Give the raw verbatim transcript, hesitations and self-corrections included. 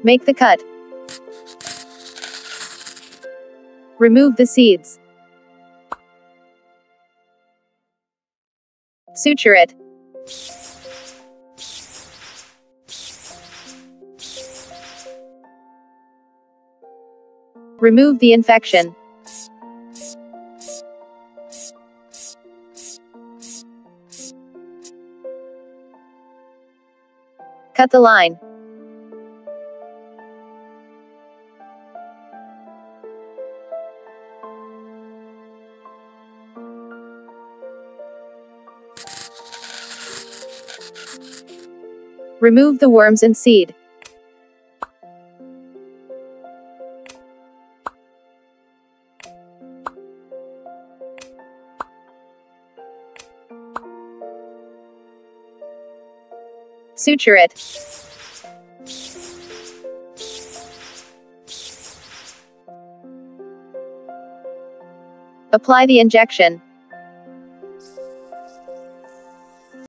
Make the cut. Remove the seeds. Suture it. Remove the infection. Cut the line. Remove the worms and seed. Suture it. Apply the injection.